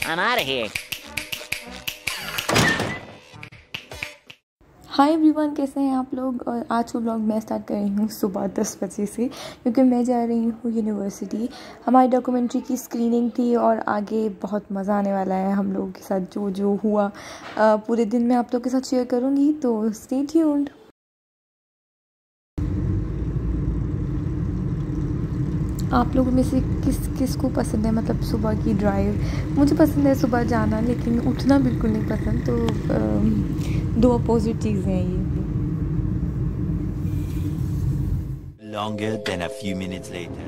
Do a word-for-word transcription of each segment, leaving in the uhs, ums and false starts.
I'm out of here. Hi everyone, कैसे हैं आप लोग। और आज को ब्लॉग मैं स्टार्ट कर रही हूँ सुबह दस बजे से, क्योंकि मैं जा रही हूँ यूनिवर्सिटी। हमारी डॉक्यूमेंट्री की स्क्रीनिंग थी और आगे बहुत मज़ा आने वाला है हम लोगों के साथ। जो जो हुआ आ, पूरे दिन मैं आप लोग के साथ शेयर करूँगी, तो स्टे ट्यून्ड। आप लोगों में से किस किस को पसंद है मतलब सुबह की ड्राइव। मुझे पसंद है सुबह जाना, लेकिन उठना बिल्कुल नहीं पसंद। तो आ, दो अपोजिट चीज़ें हैं ये। Longer than a few minutes later.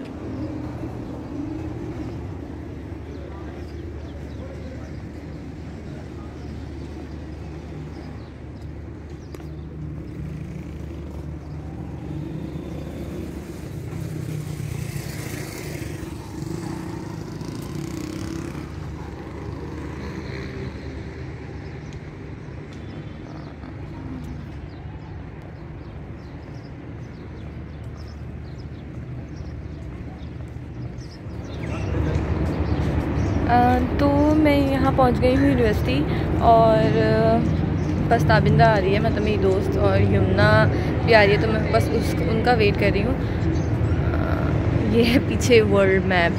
तो मैं यहाँ पहुँच गई हूँ यूनिवर्सिटी, और बस ताबिंदा आ रही है, मतलब मेरी दोस्त, और यमुना भी आ रही है। तो मैं बस उस उनका वेट कर रही हूँ। ये है पीछे वर्ल्ड मैप।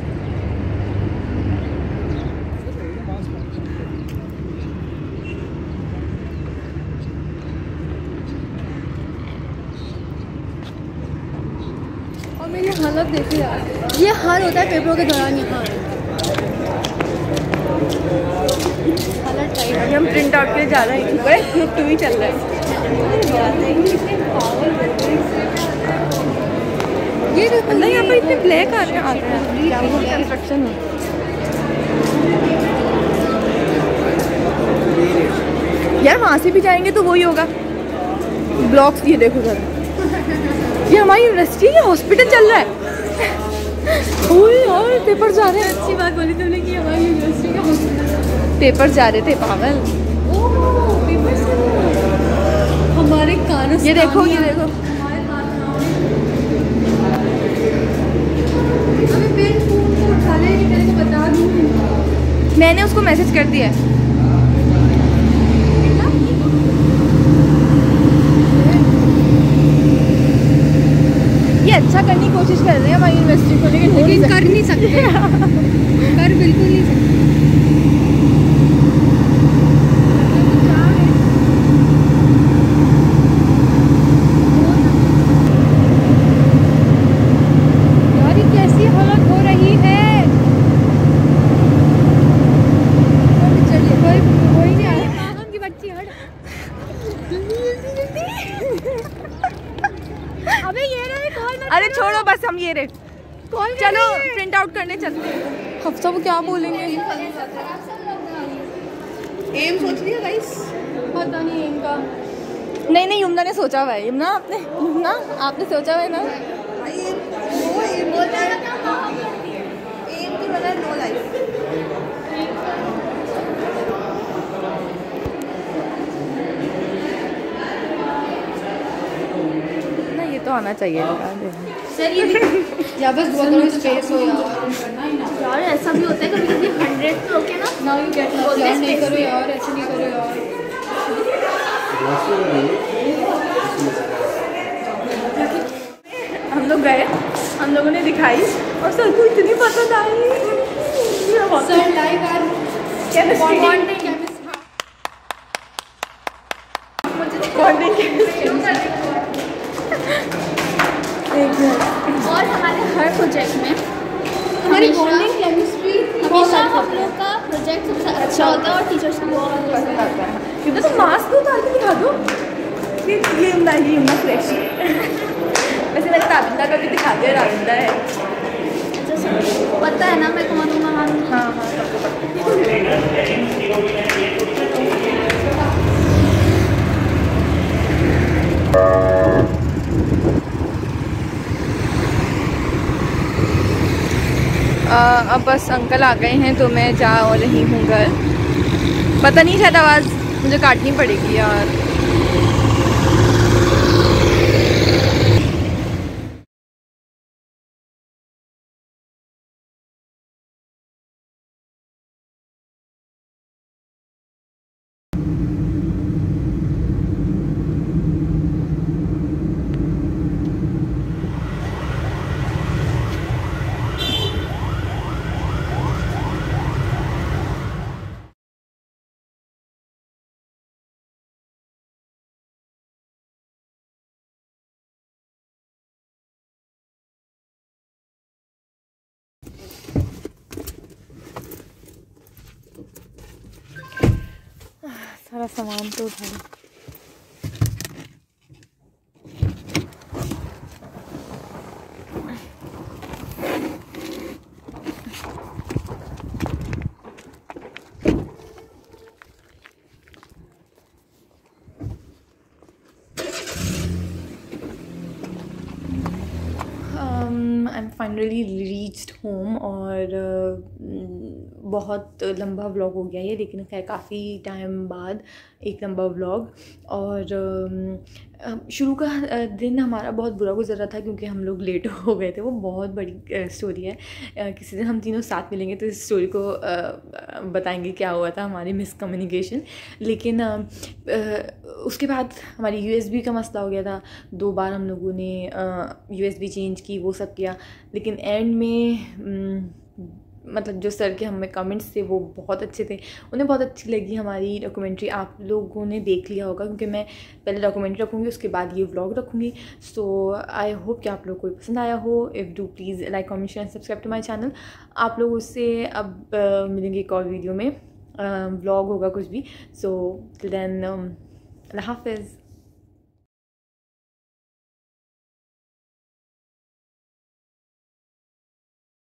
और मेरी हालत देखी यार, ये हाल होता है पेपरों के दौरान। यहाँ अभी हम प्रिंट आउट के लिए जा रहे हैं, बड़े ग्रुप टू ही चल रहा है। ये अल्लाह, यहाँ पर इतने ब्लैक आ रहे हैं आते हैं कंस्ट्रक्शन है। यार वहाँ से भी जाएंगे तो वही होगा। ब्लॉक्स ये देखो जरा, ये हमारी यूनिवर्सिटी है, हॉस्पिटल चल रहा है। और पेपर जा रहे हैं। अच्छी बात बोली तुमने कि हमारी यूनिवर्सिटी का हॉस्पिटल पेपर जा रहे थे पागल। ओह पेपर से हमारे कानों से ये देखो, ये देखो। अभी पेन फोन को उठा ले, तेरे को बता दूँ। मैंने उसको मैसेज कर दिया है। ये अच्छा करने की कोशिश कर रहे हैं हमारी यूनिवर्सिटी को, लेकिन हो नहीं कर नहीं सकते। कर बिल्कुल नहीं सकते। यार ये कैसी हालत हो रही है। चलिए कोई कोई नहीं आ रहा। पागल की बच्ची हट। अबे ये रहे कॉल। अरे छोड़ो बस, हम ये रहे। कॉल चलो प्रिंट आउट करने चलते हैं। हफ्ता वो क्या बोलेंगे। एम सोच लिया गाइस, पता नहीं एम का। नहीं नहीं, यमुना ने सोचा हुआ है। यमुना आपने यमुना आपने सोचा हुआ है ना। वो एम बोलता है ना, एम की वजह नो लाइफ। ना ये तो आना चाहिए। सर ये या बस दुआ करो स्पेस हो यार। यार ऐसा भी होता है कभी कभी हंड्रेड पे होके ना ना यू गेट लॉस्ट। यार नहीं करो यार, ऐसे नहीं करो यार। हम लोग गए, हम लोगों ने दिखाई और सर को इतनी पसंद आई। सर लाइक यार केमिस्ट्री और हमारे हर प्रोजेक्ट में हमारी बॉन्डिंग केमिस्ट्री हमेशा हम लोग का प्रोजेक्ट सबसे अच्छा होता है और टीचर्स को बहुत पसंद आता है। क्योंकि तो मास्क तो उतार के दिखा दो। ये ये यमुना ये यमुना फ्रेश। वैसे मैंने ताबिंदा का भी दिखा दिया, राविंदा है। जैसे पता है ना मैं कौन हूँ। हाँ हाँ हाँ सबको पता। अब बस अंकल आ गए हैं तो मैं जा रही हूँ घर। पता नहीं शायद आवाज़ मुझे काटनी पड़ेगी यार। सारा सामान तो उठाया। I am finally reached home और uh, बहुत लंबा व्लॉग हो गया ये, लेकिन खैर काफ़ी टाइम बाद एक लंबा व्लॉग। और uh, शुरू का दिन हमारा बहुत बुरा गुजर रहा था क्योंकि हम लोग लेट हो गए थे। वो बहुत बड़ी स्टोरी है, uh, किसी दिन हम तीनों साथ मिलेंगे तो इस स्टोरी को uh, बताएंगे क्या हुआ था, हमारी मिसकम्युनिकेशन। लेकिन uh, uh, उसके बाद हमारी यूएसबी का मसला हो गया था। दो बार हम लोगों ने यूएसबी चेंज की, वो सब किया, लेकिन एंड में मतलब जो सर के हमें कमेंट्स थे वो बहुत अच्छे थे, उन्हें बहुत अच्छी लगी हमारी डॉक्यूमेंट्री। आप लोगों ने देख लिया होगा क्योंकि मैं पहले डॉक्यूमेंट्री रखूँगी, उसके बाद ये व्लॉग रखूँगी। सो आई होप कि आप लोग को पसंद आया हो। If do please like, comment, share, subscribe to my channel. आप लोगों से अब uh, मिलेंगे एक और वीडियो में, व्लॉग uh, होगा कुछ भी। सो टिल देन, अल्लाह हाफ़िज़।